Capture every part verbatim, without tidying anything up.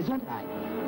Gesundheit.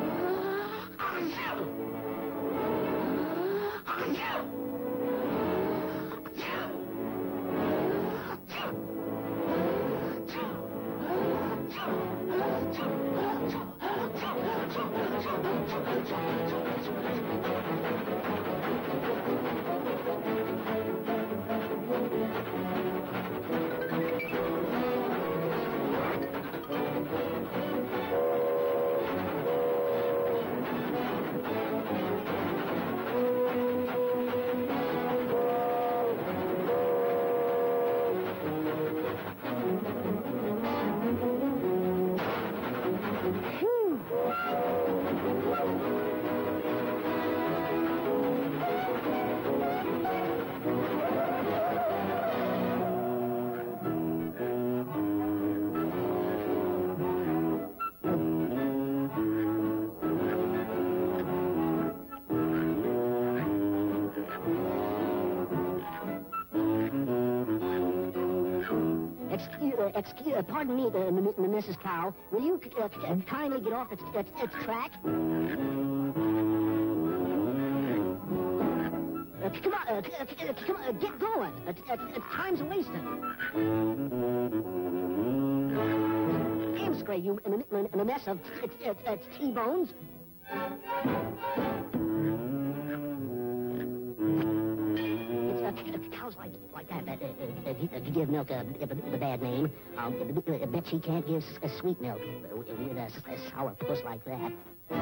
Excuse, uh, pardon me, uh, M M Missus Cow. Will you uh, uh, kindly get off its, its, its track? Uh, come on, uh, uh, come on, uh, get going. Uh, uh, uh, time's wasting. Damn straight, you in a, in a mess of it's, it's, it's T-bones. Cows like like that, that uh, uh, uh, give milk a, a, a bad name. Um, I bet she can't give a sweet milk with a, a sour puss like that.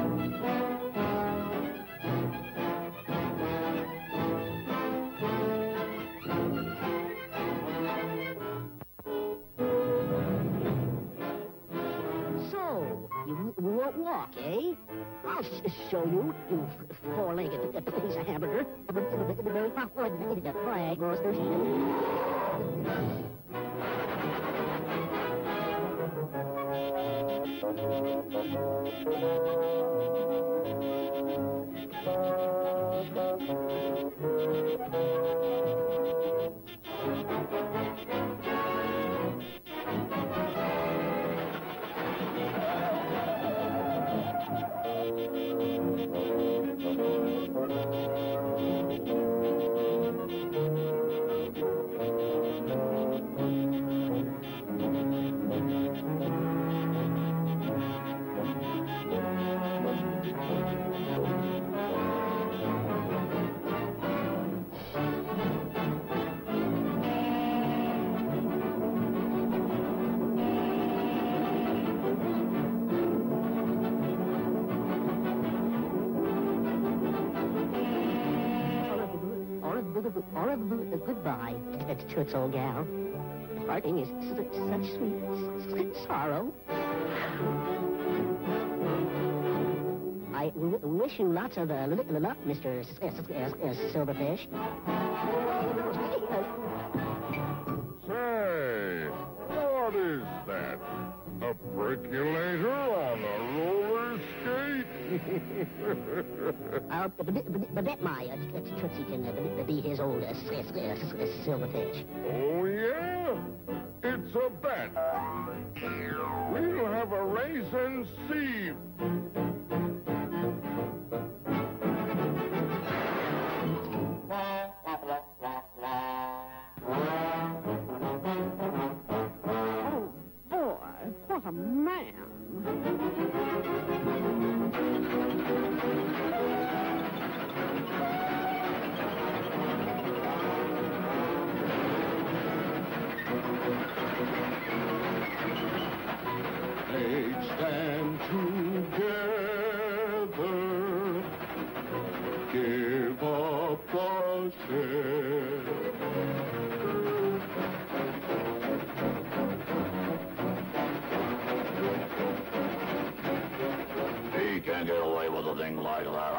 So, you won't walk, eh? I'll sh show you, you four-legged piece of hamburger. Or a goodbye, Toots, old gal. Parting is such sweet sorrow. I w wish you lots of uh, luck, Mister S S S S Silverfish. Say, what is that? A percolator on a roller skate? I'll bet my uh, Tootsie can uh, be his old uh, Silverfish. Oh, yeah? It's a bet. We'll have a race and see. What a man. They stand together, give up a share. He can't get away with a thing like that.